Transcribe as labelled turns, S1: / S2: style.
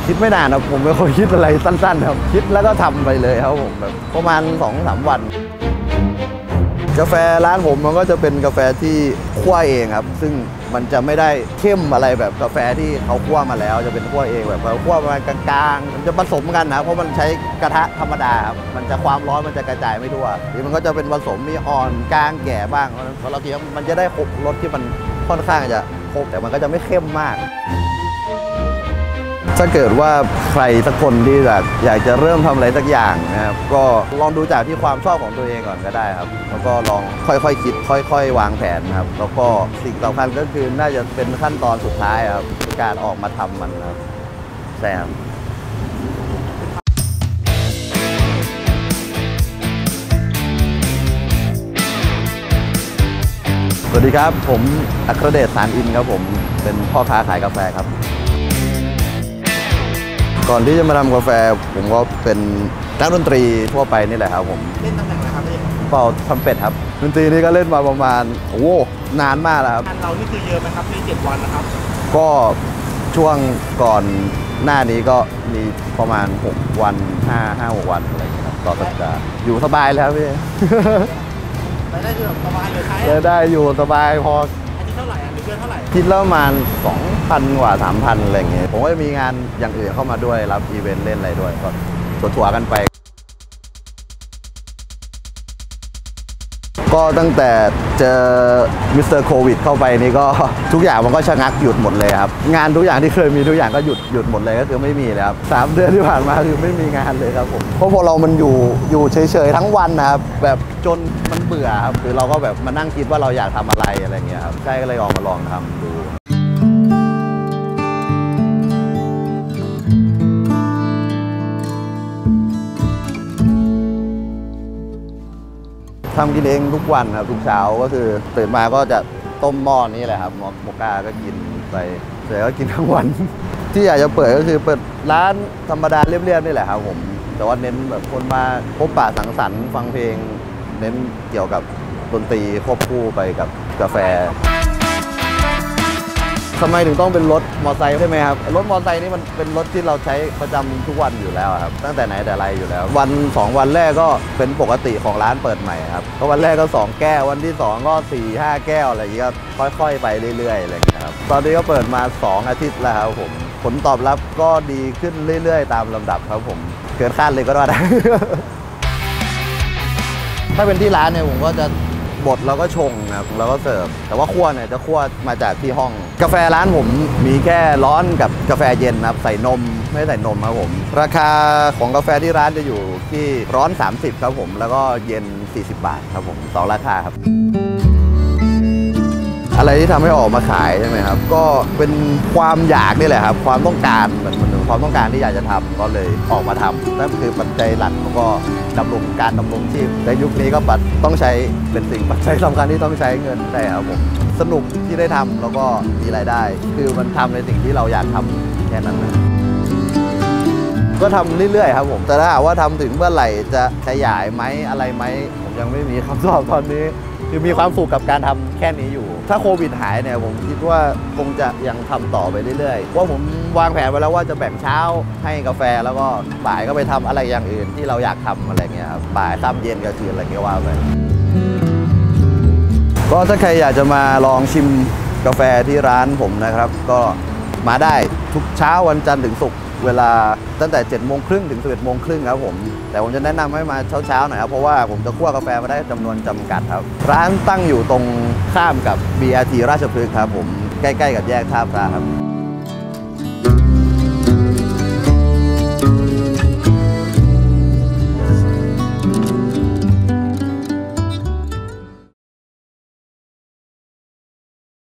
S1: คิดไม่นานนะผมเป็นคนคิดอะไรสั้นๆครับคิดแล้วก็ทำไปเลยครับผมแบบประมาณ 2-3 วันกาแฟร้านผมมันก็จะเป็นกาแฟที่คั่วเองครับซึ่งมันจะไม่ได้เข้มอะไรแบบกาแฟที่เขาคั่วมาแล้วจะเป็นคั่วเองแบบเขาคั่วประมาณกลางๆมันจะผสมกันนะเพราะมันใช้กระทะธรรมดาครับมันจะความร้อนมันจะกระจายไม่ทั่วนี่มันก็จะเป็นผสมมีอ่อนกลางแก่บ้างเพราะเราคิดว่ามันจะได้ครบรสที่มันค่อนข้างจะครบแต่มันก็จะไม่เข้มมากถ้าเกิดว่าใครสักคนที่อยากจะเริ่มทำอะไรสักอย่างนะครับก็ลองดูจากที่ความชอบของตัวเองก่อนก็ได้ครับแล้วก็ลองค่อยๆคิดค่อยๆวางแผนครับแล้วก็สิ่งสำคัญก็คือน่าจะเป็นขั้นตอนสุดท้ายครับการออกมาทำมันครับใช่ครับสวัสดีครับผมอัครเดช สารอินครับผมเป็นพ่อค้าขายกาแฟครับก่อนที่จะมาทำกาแฟผมก็เป็นนักดนตรีทั่วไปนี่แหละครับผม
S2: เล่นตำแหน่งอะไรครับพี่
S1: เป่าทำเป็ดครับดนตรีนี่ก็เล่นมาประมาณนานมากแล้วครับ
S2: งานเรานี่คือเยอะไหมครับใน7 วันนะครับ
S1: ก็ช่วงก่อนหน้านี้ก็มีประมาณ6 วัน5-6 วันอะไรอย่างเงี้ยครับต่อสัปดาห์อยู่สบายแล้วพี่
S2: รายได้คือสบายเลย
S1: รายได้อยู่สบายพอ
S2: อาทิตย์เท่าไหร่หรือเดือนเท่าไหร่
S1: คิดแล้วประมาณ 2,000 กว่า 3,000 อะไรอย่างเงี้ยผมก็จะมีงานอย่างอื่นเข้ามาด้วยรับอีเวนต์เล่นอะไรด้วยก็ถั่วๆกันไปก็ตั้งแต่เจอมิสเตอร์โควิดเข้าไปนี่ก็ทุกอย่างมันก็ชะงักหยุดหมดเลยครับงานทุกอย่างที่เคยมีทุกอย่างก็หยุดหมดเลยก็คือไม่มีแล้วครับ3 เดือนที่ผ่านมาคือไม่มีงานเลยครับผมเพราะพวกเรามันอยู่เฉยๆทั้งวันนะครับแบบจนมันเบื่อครับคือเราก็แบบมานั่งคิดว่าเราอยากทำอะไรอะไรเงี้ยครับใช่ก็เลยออกมาลองทำดูทำกินเองทุกวันครับทุกเช้าก็คือตื่นมาก็จะต้มหม้อนี้แหละครับโมก้าก็กินไปเสร็จก็กินทั้งวันที่อยากจะเปิดก็คือเปิดร้านธรรมดาเรียบๆนี่แหละครับผมแต่ว่าเน้นแบบคนมาพบปะสังสรรค์ฟังเพลงเน้นเกี่ยวกับดนตรีควบคู่ไปกับกาแฟทำไมถึงต้องเป็นรถมอเตอร์ไซค์ใช่ไหมครับรถมอเตอร์ไซค์นี่มันเป็นรถที่เราใช้ประจำทุกวันอยู่แล้วครับตั้งแต่ไหนแต่ไรอยู่แล้ววัน2 วันแรกก็เป็นปกติของร้านเปิดใหม่ครับก็วันแรกก็2 แก้ววันที่2ก็4-5 แก้วอะไรอย่างเงี้ยค่อยๆไปเรื่อยๆอะไรอย่างเงี้ยครับตอนนี้ก็เปิดมา2 อาทิตย์แล้วครับผมผลตอบรับก็ดีขึ้นเรื่อยๆตามลำดับครับผมเกินคาดเลยก็ได้ ถ้าเป็นที่ร้านเนี่ยผมก็จะบดเราก็ชงนะครับเราก็เสิร์ฟแต่ว่าคั่วเนี่ยจะคั่วมาจากที่ห้องกาแฟร้านผมมีแค่ร้อนกับกาแฟเย็นครับใส่นมไม่ใส่นมครับผมราคาของกาแฟที่ร้านจะอยู่ที่ร้อน30ครับผมแล้วก็เย็น40 บาทครับผม2 ราคาครับอะไรที่ทำให้ออกมาขายใช่ไหมครับก็เป็นความอยากนี่แหละครับความต้องการมันความต้องการที่อยากจะทำก็เลยออกมาทำนั่นคือปัจจัยหลักแล้วก็ดำรงชีพในยุคนี้ก็ต้องใช้เป็นสิ่งปัจจัยสำคัญที่ต้องใช้เงินใช่ครับผมสนุกที่ได้ทำแล้วก็มีรายได้คือมันทำในสิ่งที่เราอยากทำแค่นั้นนะก็ทำเรื่อยๆครับผมแต่ถ้าหากว่าทำถึงเมื่อไหร่จะขยายไหมอะไรไหมผมยังไม่มีคำตอบตอนนี้คือมีความสุขกับการทำแค่นี้อยู่ถ้าโควิดหายเนี่ยผมคิดว่าคงจะยังทำต่อไปเรื่อยๆว่าผมวางแผนไว้แล้วว่าจะแบ่งเช้าให้กาแฟแล้วก็บ่ายก็ไปทำอะไรอย่างอื่นที่เราอยากทำอะไรเงี้ยครับบ่ายค่ำเย็นกลางคืนอะไรเงี้ยว่าไปก็ถ้าใครอยากจะมาลองชิมกาแฟที่ร้านผมนะครับก็มาได้ทุกเช้าวันจันทร์ถึงศุกร์เวลาตั้งแต่7:30ถึง11:30ครับผมแต่ผมจะแนะนำให้มาเช้าๆหน่อยครับเพราะว่าผมจะคั่วกาแฟมาได้จำนวนจำกัดครับร้านตั้งอยู่ตรงข้ามกับ BRT ราชพฤกษ์ครับผมใกล้ๆกับแยกท่าพระครับ